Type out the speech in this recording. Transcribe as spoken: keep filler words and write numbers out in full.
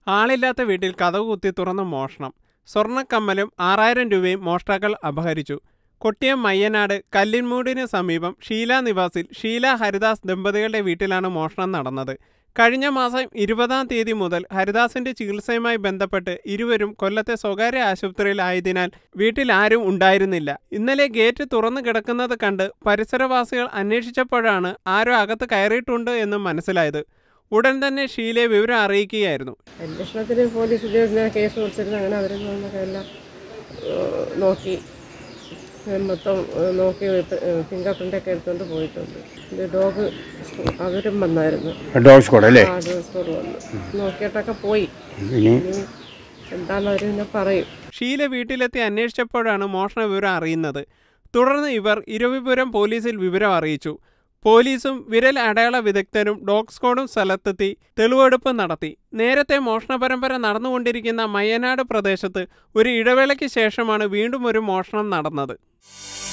ആളില്ലാത്ത വീട്ടിൽ കതക് കുത്തി തുറന്ന് മോഷണം. സ്വർണ്ണക്കമ്മലും ആറായിരം രൂപയും മോഷ്ടാക്കൾ അപഹരിച്ചു. കൊട്ടിയം മയ്യനാട് കല്ലിൻമൂടിന് സമീപം ഷീല നിവാസിൽ ഷീല ഹരിദാസ് ദമ്പതികളുടെ വീട്ടിലാണ് മോഷണം നടന്നത്. കഴിഞ്ഞ മാസം ഇരുപതാം തീയതി മുതൽ ഹരിദാസിന്റെ ചികിത്സയുമായി ബന്ധപ്പെട്ട് ഇരുവരും കൊല്ലത്തെ സ്വകാര്യ ആശുപത്രിയിലായതിനാൽ വീട്ടിൽ ആരും ഉണ്ടായിരുന്നില്ല. ഇന്നലെ ഗേറ്റ് തുറന്നു കിടക്കുന്നത് കണ്ട് പരിസരവാസികൾ അന്വേഷിച്ചപ്പോഴാണ് ആരോ അകത്ത് കയറിയിട്ടുണ്ട് എന്ന് മനസ്സിലായത്. ഉടൻ തന്നെ ഷീലയെ വിവരം അറിയിക്കുകയായിരുന്നു. അന്വേഷണത്തിന് പോലീസ് കേസ് കൊടുത്തിരുന്നു. അങ്ങനെ അവരെല്ലാം എല്ലാം നോക്കി മൊത്തം നോക്കി ഫിംഗർ പ്രിൻ്റൊക്കെ എടുത്തുകൊണ്ട് പോയിട്ടുണ്ട്. ഡോഗ് അവരും വന്നായിരുന്നു. ഡോഗ് സ്ക്വാഡ് അല്ലേ? ആ ഡോഗ് സ്ക്വാഡ് വന്നു നോക്കിയിട്ടൊക്കെ പോയി. എന്താണെന്ന് അവർ പിന്നെ പറയും. ഷീല വീട്ടിലെത്തി അന്വേഷിച്ചപ്പോഴാണ് മോഷണ വിവരം അറിയുന്നത്. തുടർന്ന് ഇവർ ഇരവിപുരം പോലീസിൽ വിവരം അറിയിച്ചു. പോലീസും വിരൽ അടയാള വിദഗ്ധരും ഡോഗ് സ്ക്വാഡും സ്ഥലത്തെത്തി തെളിവെടുപ്പ് നടത്തി. നേരത്തെ മോഷണ പരമ്പര നടന്നുകൊണ്ടിരിക്കുന്ന മയ്യനാട് പ്രദേശത്ത് ഒരു ഇടവേളയ്ക്ക് ശേഷമാണ് വീണ്ടും ഒരു മോഷണം നടന്നത്.